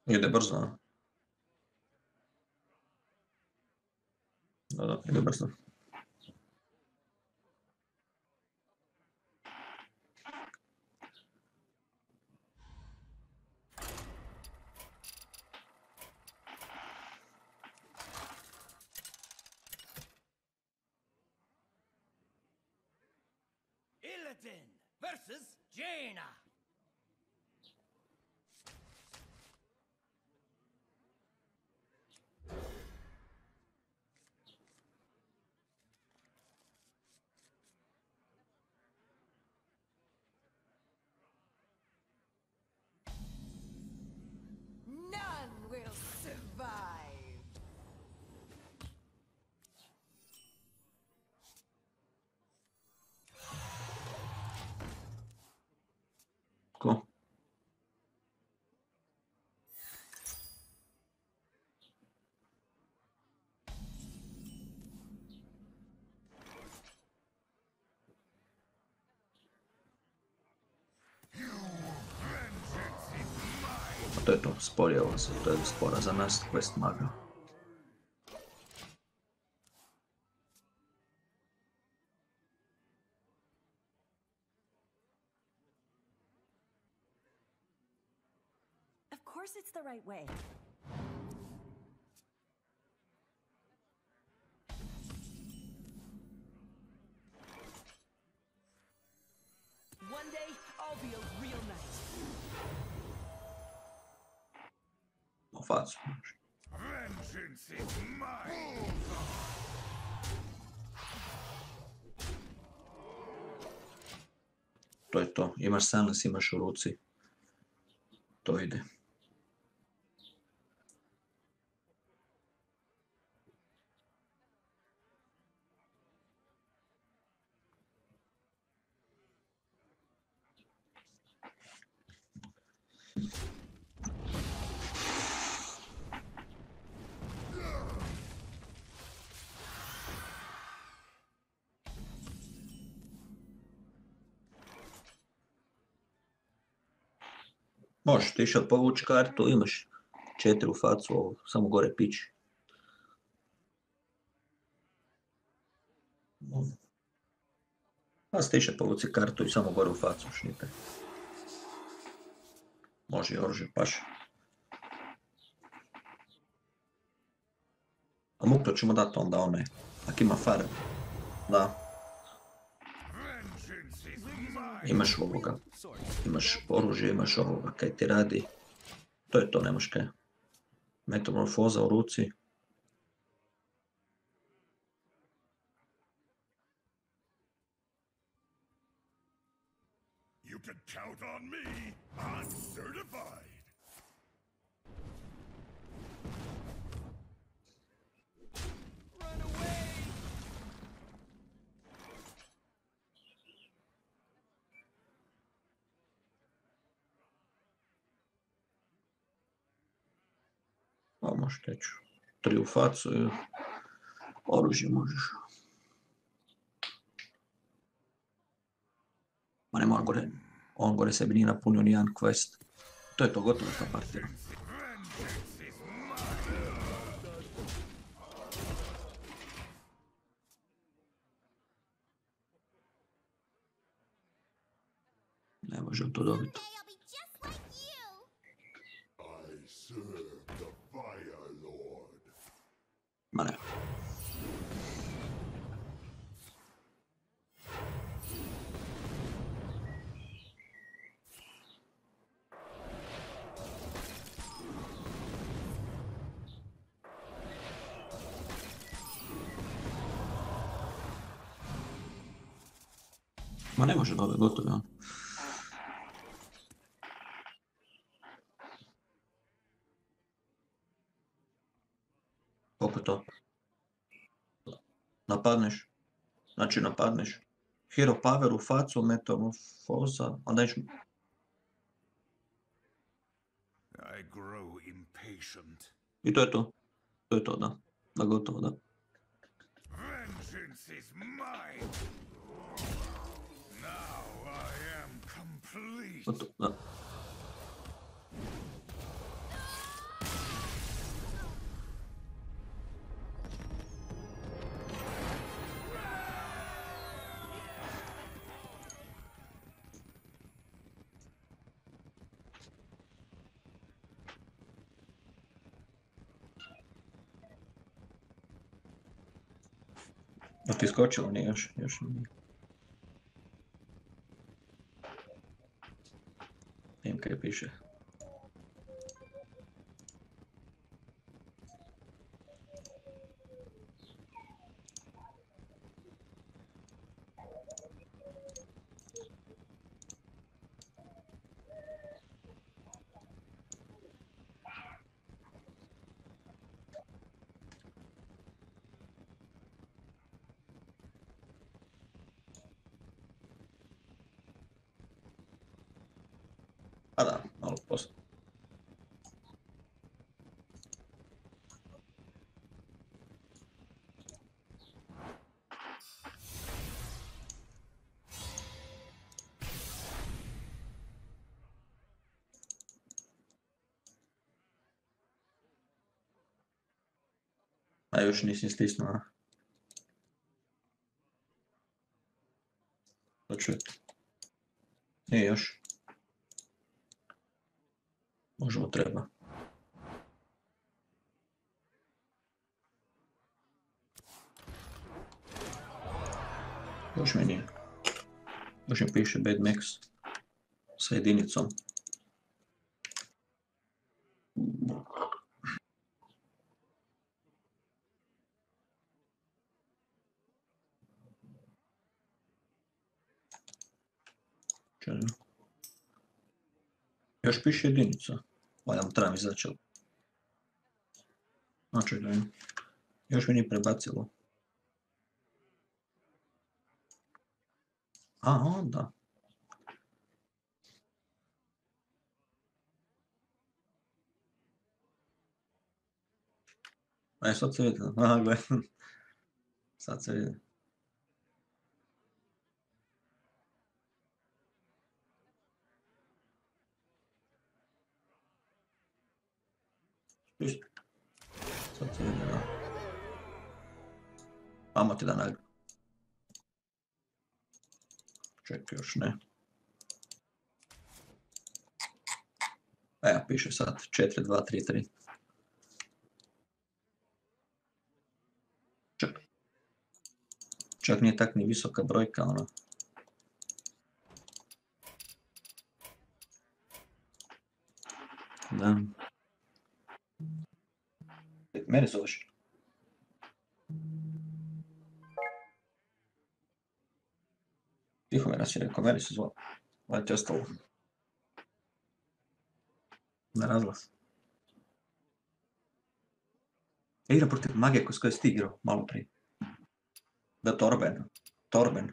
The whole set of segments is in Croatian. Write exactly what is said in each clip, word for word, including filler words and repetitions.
Ide brzo, a? Da, da, ide brzo. Illidan versus Jaina. None will survive. Ko? To je to, spor je ovo, to je spora za nas, quest maga. Of course it's the right way. One day, I'll be a real knight. U facu. Vengeance is mine. To je to, imaš silence, imaš u ruci. To ide. Možeš ti išat povući kartu, imaš četiri u facu, ovo, samo gore pići. A stiše povuci kartu i samo gore u facu šnite. Može i oružje, paš. A muklo ćemo dati onda one, ako ima far. Da. Imaš ovoga. Imaš oružje, imaš ovoga, kaj ti radi. To je to, nemaš kaj. Metamorfoza u ruci. You can count on me. I'm certified. Run away. A možeš teći. Tri u facu i oružje možeš. Ma nema on gore, on gore sebi nije napunio nijedan quest. To je to, gotovo ta partija. Ne možem to dobiti. Ma ne. Ma ne može dobiti, gotovo je on. Koliko je to? Napadneš. Znači napadneš. Hero power u facu, metamorfoza, onda iš... I grow impatient. I to je to. To je to, da. Da, gotovo, da. Vengeance is mine. Now I am complete. Gotovo, da. Dok je skočilo, nije još, još nije. Vidim kaj piše. A da, malo posto. A još nisi stisnuo, a? To čujete. Nije još. Možemo treba. Još mi nije. Još mi piše Bad Max sa jedinicom. Čekaj. Još piše jedinica. Valjam trebam izaći. Znači da je. Još mi nije prebacilo. A, onda. E, sad se vidi. Aha, gledaj. Sad se vidi. Isto. Sad se vidi, da. Amo ti da nagradu. Čekaj, još ne. Evo, piše sad četiri, dva, tri, tri. Čak. Čak nije tak ni visoka brojka, ono. Da. Mene zoveš. Tiho me nas je rekao, meni se zvao. Ovo ti je ostalo. Na razglas. Ja igram protiv magije s kojoj si ti igrao malo prije. Da, Torben. Torben.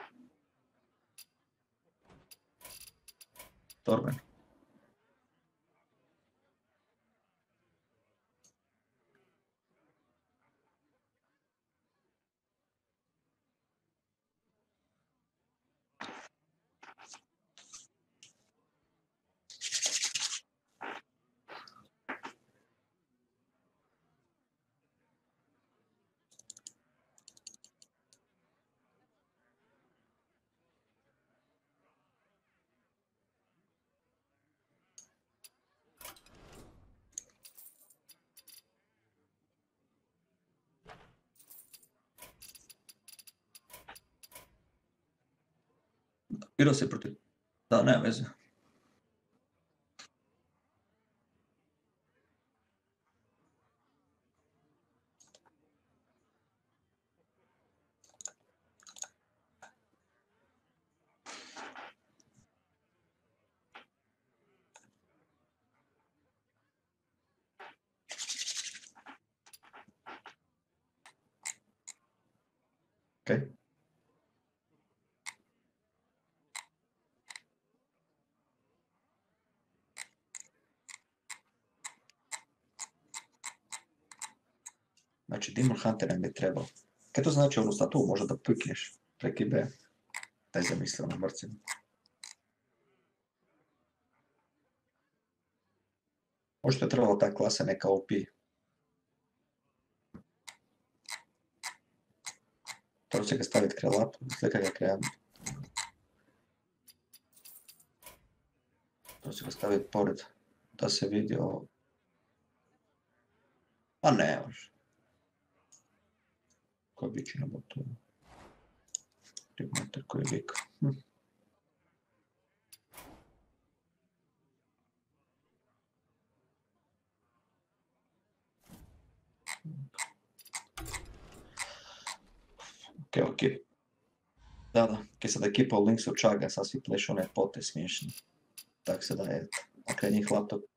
Torben. Igrao se protiv... Da, nema veze. Okej. Znači, Demon Hunter nam bi trebao. Kaj to znači onu statu možda da pikneš preki B? Daj zamislio na mrcima. Možda je trebalo ta klasa neka O P. To će ga staviti kraj lapa, slika ga kraj. To će ga staviti pored, da se vidi ovo. A ne, može. Ko biće na botu. Mater koji vika. Hm. Ok, ok. Da, da, kaj sad ekipa u Linksu čaga, sad svi plešu one pote smiješni. Tak se da je, ok, njih laptop